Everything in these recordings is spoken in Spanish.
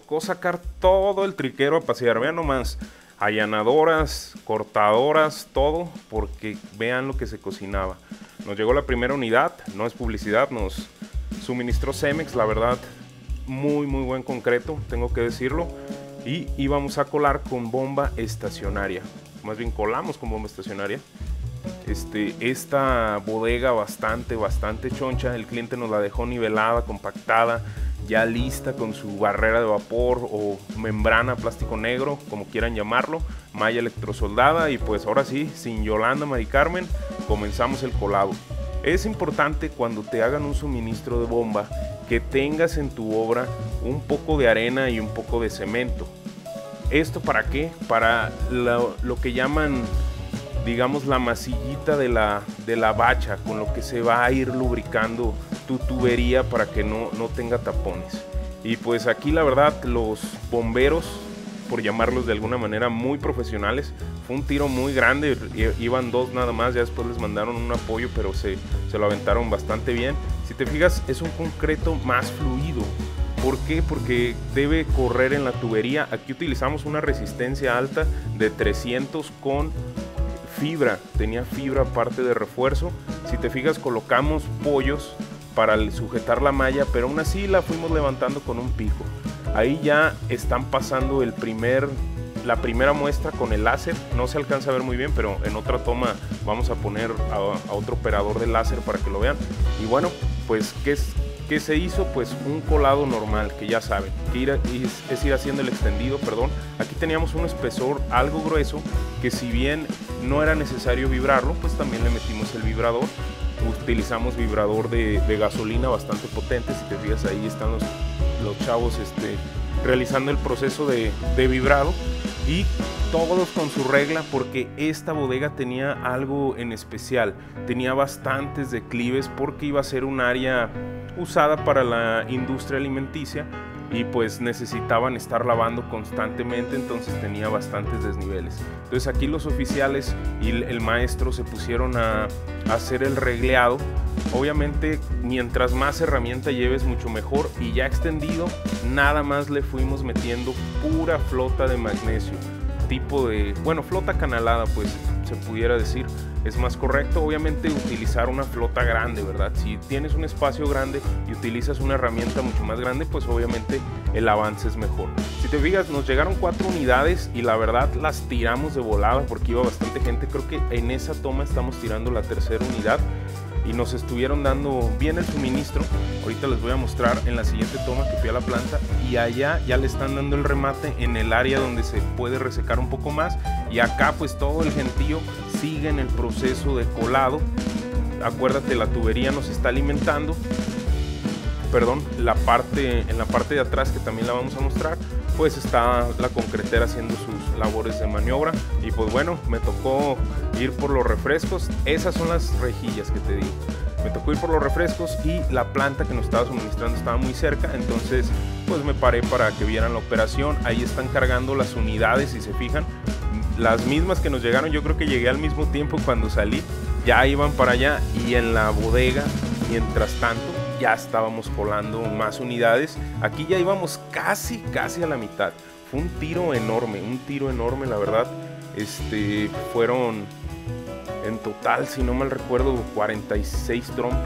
tocó sacar todo el triquero a pasear. Vean nomás, allanadoras, cortadoras, todo, porque vean lo que se cocinaba. Nos llegó la primera unidad, no es publicidad, nos suministró Cemex, la verdad, muy buen concreto, tengo que decirlo. Y íbamos a colar con bomba estacionaria, más bien colamos con bomba estacionaria. Esta bodega bastante choncha, el cliente nos la dejó nivelada, compactada, ya lista con su barrera de vapor o membrana plástico negro, como quieran llamarlo, malla electrosoldada, y pues ahora sí, sin Yolanda, Mari Carmen, comenzamos el colado. Es importante cuando te hagan un suministro de bomba que tengas en tu obra un poco de arena y un poco de cemento. ¿Esto para qué? Para lo que llaman, digamos, la masillita de la bacha, con lo que se va a ir lubricando tu tubería para que no tenga tapones. Y pues aquí la verdad los bomberos, por llamarlos de alguna manera, muy profesionales. Fue un tiro muy grande, iban dos nada más, ya después les mandaron un apoyo, pero se lo aventaron bastante bien. Si te fijas, es un concreto más fluido. ¿Por qué? Porque debe correr en la tubería. Aquí utilizamos una resistencia alta de 300 con fibra, tenía fibra aparte de refuerzo. Si te fijas, colocamos pollos para sujetar la malla, pero aún así la fuimos levantando con un pico. Ahí ya están pasando la primera muestra con el láser. No se alcanza a ver muy bien, pero en otra toma vamos a poner a otro operador de láser para que lo vean. Y bueno, pues ¿qué se hizo? Pues un colado normal, que ya saben, que es ir haciendo el extendido, perdón. Aquí teníamos un espesor algo grueso, que si bien no era necesario vibrarlo, pues también le metimos el vibrador. Utilizamos vibrador de gasolina bastante potente. Si te fijas, ahí están los chavos realizando el proceso de vibrado, y todos con su regla, porque esta bodega tenía algo en especial, tenía bastantes declives porque iba a ser un área usada para la industria alimenticia y pues necesitaban estar lavando constantemente, entonces tenía bastantes desniveles. Entonces aquí los oficiales y el maestro se pusieron a hacer el regleado. Obviamente mientras más herramienta lleves mucho mejor, y ya extendido nada más le fuimos metiendo pura flota de magnesio, tipo de, bueno, flota canalada, pues se pudiera decir, es más correcto. Obviamente utilizar una flota grande, ¿verdad? Si tienes un espacio grande y utilizas una herramienta mucho más grande, pues obviamente el avance es mejor. Si te fijas, nos llegaron 4 unidades y la verdad las tiramos de volada porque iba bastante gente. Creo que en esa toma estamos tirando la tercera unidad y nos estuvieron dando bien el suministro. Ahorita les voy a mostrar en la siguiente toma que fui a la planta, y allá ya le están dando el remate en el área donde se puede resecar un poco más, y acá pues todo el gentío sigue en el proceso de colado. Acuérdate, la tubería nos está alimentando, perdón, en la parte de atrás, que también la vamos a mostrar, pues está la concretera haciendo sus labores de maniobra. Y pues bueno, me tocó ir por los refrescos. Esas son las rejillas que te digo. Me tocó ir por los refrescos y la planta que nos estaba suministrando estaba muy cerca, entonces pues me paré para que vieran la operación. Ahí están cargando las unidades, si se fijan, las mismas que nos llegaron. Yo creo que llegué al mismo tiempo cuando salí, ya iban para allá, y en la bodega, mientras tanto, ya estábamos colando más unidades. Aquí ya íbamos casi a la mitad. Fue un tiro enorme, la verdad. Fueron en total, si no mal recuerdo, 42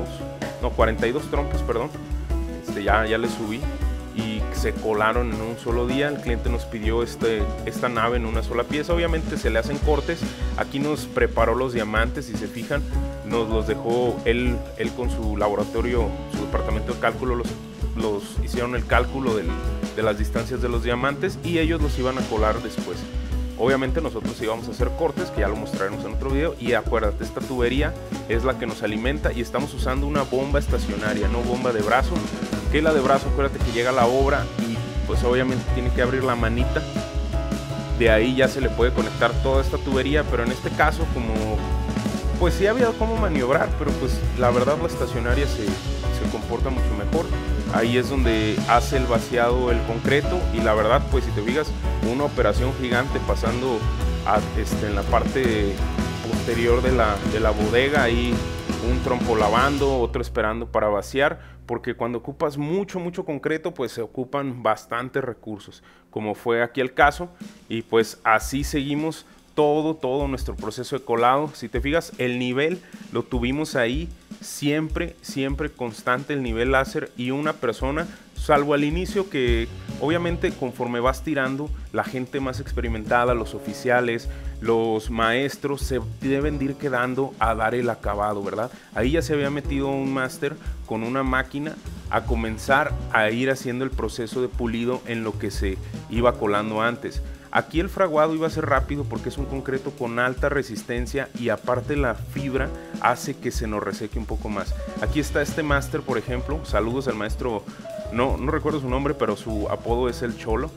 trompos, perdón. Ya le subí y se colaron en un solo día. El cliente nos pidió esta nave en una sola pieza. Obviamente se le hacen cortes. Aquí nos preparó los diamantes, si se fijan, nos los dejó él con su laboratorio, su departamento de cálculo, los hicieron el cálculo de las distancias de los diamantes, y ellos los iban a colar después. Obviamente nosotros íbamos a hacer cortes, que ya lo mostraremos en otro video. Y acuérdate, esta tubería es la que nos alimenta, y estamos usando una bomba estacionaria, no bomba de brazo, que la de brazo, acuérdate que llega a la obra y pues obviamente tiene que abrir la manita. De ahí ya se le puede conectar toda esta tubería, pero en este caso, como pues sí había cómo maniobrar, pero pues la verdad la estacionaria se comporta mucho mejor. Ahí es donde hace el vaciado el concreto, y la verdad pues si te fijas, una operación gigante pasando en la parte posterior de la bodega. Ahí un trompo lavando, otro esperando para vaciar, porque cuando ocupas mucho concreto, pues se ocupan bastantes recursos, como fue aquí el caso, y pues así seguimos todo nuestro proceso de colado. Si te fijas, el nivel lo tuvimos ahí siempre constante, el nivel láser, y una persona, salvo al inicio, que obviamente conforme vas tirando, la gente más experimentada, los oficiales, los maestros, se deben de ir quedando a dar el acabado, ¿verdad? Ahí ya se había metido un máster con una máquina a comenzar a ir haciendo el proceso de pulido en lo que se iba colando antes. Aquí el fraguado iba a ser rápido porque es un concreto con alta resistencia, y aparte la fibra hace que se nos reseque un poco más. Aquí está este máster, por ejemplo. Saludos al maestro, no recuerdo su nombre, pero su apodo es el Cholo.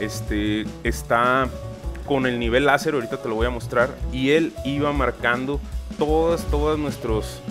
Está con el nivel láser, ahorita te lo voy a mostrar, y él iba marcando todos nuestros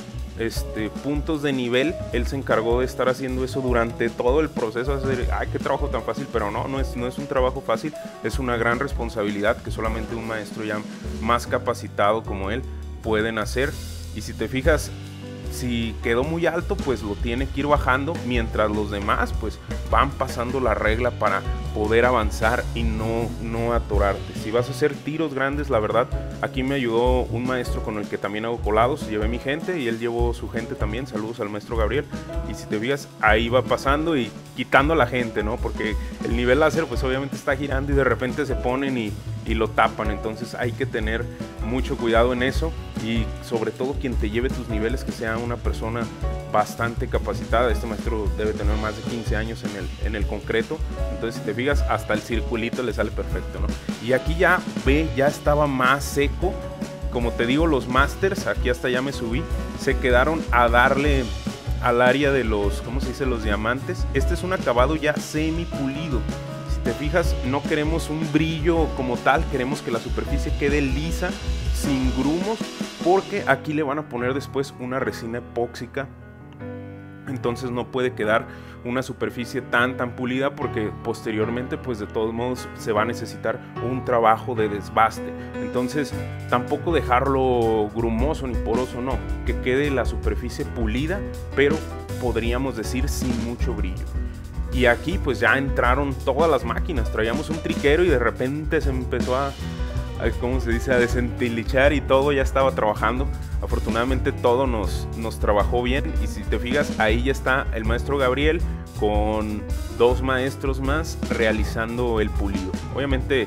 puntos de nivel. Él se encargó de estar haciendo eso durante todo el proceso. Ay, qué trabajo tan fácil, pero no es un trabajo fácil, es una gran responsabilidad que solamente un maestro ya más capacitado como él pueden hacer. Y si te fijas, si quedó muy alto, pues lo tiene que ir bajando, mientras los demás pues van pasando la regla para poder avanzar y no atorarte. Si vas a hacer tiros grandes, la verdad, aquí me ayudó un maestro con el que también hago colados. Llevé mi gente y él llevó su gente también. Saludos al maestro Gabriel. Y si te fijas, ahí va pasando y quitando a la gente, ¿no? Porque el nivel láser pues obviamente está girando y de repente se ponen y lo tapan. Entonces hay que tener mucho cuidado en eso, y sobre todo quien te lleve tus niveles, que sea una persona bastante capacitada. Este maestro debe tener más de 15 años en el concreto. Entonces si te fijas, hasta el circulito le sale perfecto, ¿no? Y aquí ya estaba más seco. Como te digo, los masters, aquí hasta ya me subí, se quedaron a darle al área de los, ¿cómo se dice?, los diamantes. Este es un acabado ya semi pulido. Si te fijas, no queremos un brillo como tal, queremos que la superficie quede lisa, sin grumos, porque aquí le van a poner después una resina epóxica. Entonces no puede quedar una superficie tan pulida, porque posteriormente pues de todos modos se va a necesitar un trabajo de desbaste. Entonces tampoco dejarlo grumoso ni poroso, no, que quede la superficie pulida, pero podríamos decir sin mucho brillo. Y aquí pues ya entraron todas las máquinas. Traíamos un triquero y de repente se empezó ¿cómo se dice?, a desentilichar, y todo ya estaba trabajando. Afortunadamente todo nos trabajó bien. Y si te fijas, ahí ya está el maestro Gabriel con dos maestros más realizando el pulido. Obviamente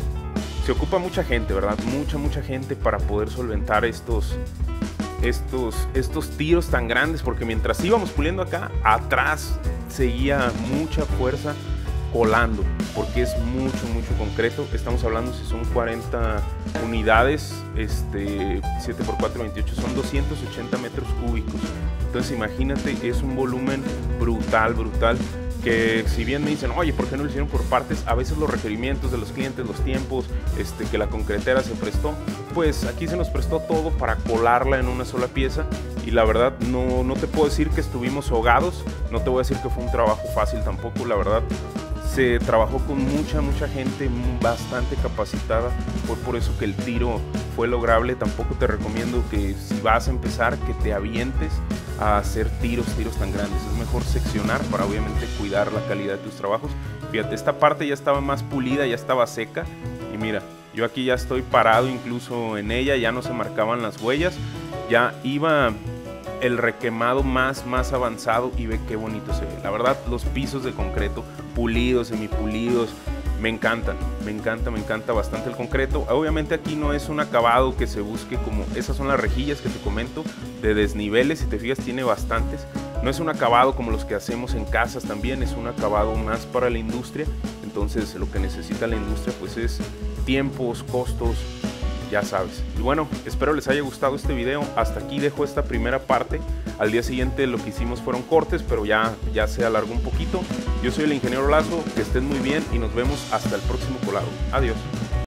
se ocupa mucha gente, ¿verdad? Mucha gente para poder solventar estos tiros tan grandes, porque mientras íbamos puliendo acá, atrás seguía mucha fuerza colando, porque es mucho concreto. Estamos hablando, si son 40 unidades, 7x4, 28, son 280 metros cúbicos. Entonces imagínate, es un volumen brutal, que si bien me dicen, oye, ¿por qué no lo hicieron por partes? A veces los requerimientos de los clientes, los tiempos, que la concretera se prestó, pues aquí se nos prestó todo para colarla en una sola pieza. Y la verdad, no te puedo decir que estuvimos ahogados, no te voy a decir que fue un trabajo fácil tampoco. La verdad, se trabajó con mucha gente bastante capacitada. Fue por eso que el tiro fue lograble. Tampoco te recomiendo que, si vas a empezar, que te avientes a hacer tiros tan grandes. Es mejor seccionar para obviamente cuidar la calidad de tus trabajos. Fíjate, esta parte ya estaba más pulida, ya estaba seca, y mira, yo aquí ya estoy parado incluso en ella, ya no se marcaban las huellas, ya iba el requemado más avanzado, y ve qué bonito se ve. La verdad, los pisos de concreto pulidos, semipulidos, me encanta bastante el concreto. Obviamente aquí no es un acabado que se busque como esas son las rejillas que te comento de desniveles. Si te fijas, tiene bastantes. No es un acabado como los que hacemos en casas, también es un acabado más para la industria. Entonces lo que necesita la industria pues es tiempos, costos, ya sabes. Y bueno, espero les haya gustado este video. Hasta aquí dejo esta primera parte. Al día siguiente lo que hicimos fueron cortes, pero ya se alargó un poquito. Yo soy el ingeniero Lazo, que estén muy bien y nos vemos hasta el próximo colado. Adiós.